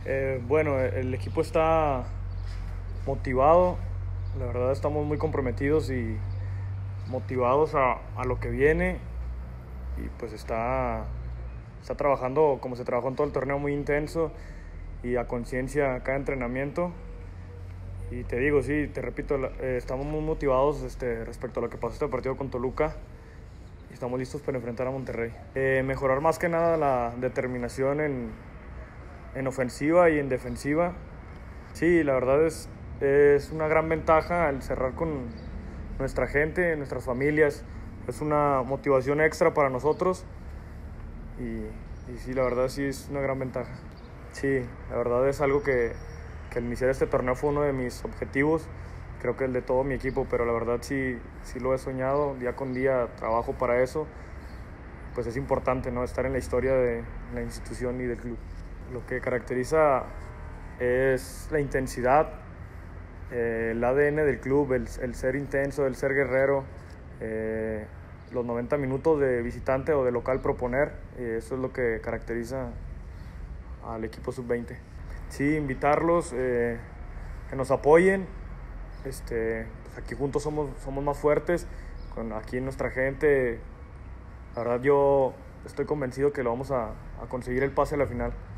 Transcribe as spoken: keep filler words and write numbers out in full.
Eh, bueno, el equipo está motivado, la verdad estamos muy comprometidos y motivados a, a lo que viene y pues está, está trabajando como se trabajó en todo el torneo, muy intenso y a conciencia cada entrenamiento. Y te digo, sí, te repito, eh, estamos muy motivados este, respecto a lo que pasó este partido con Toluca y estamos listos para enfrentar a Monterrey. Eh, mejorar más que nada la determinación en, en ofensiva y en defensiva. Sí, la verdad es, es una gran ventaja el cerrar con nuestra gente, nuestras familias. Es una motivación extra para nosotros y, y sí, la verdad sí es una gran ventaja. Sí, la verdad es algo que, que al iniciar este torneo fue uno de mis objetivos, creo que el de todo mi equipo, pero la verdad sí, sí lo he soñado, día con día trabajo para eso. Pues es importante, ¿no?, estar en la historia de la institución y del club. Lo que caracteriza es la intensidad, eh, el A D N del club, el, el ser intenso, el ser guerrero, eh, los noventa minutos de visitante o de local proponer, eh, eso es lo que caracteriza al equipo sub veinte. Sí, invitarlos, eh, que nos apoyen, este, pues aquí juntos somos, somos más fuertes, con aquí nuestra gente, la verdad yo estoy convencido que lo vamos a, a conseguir el pase a la final.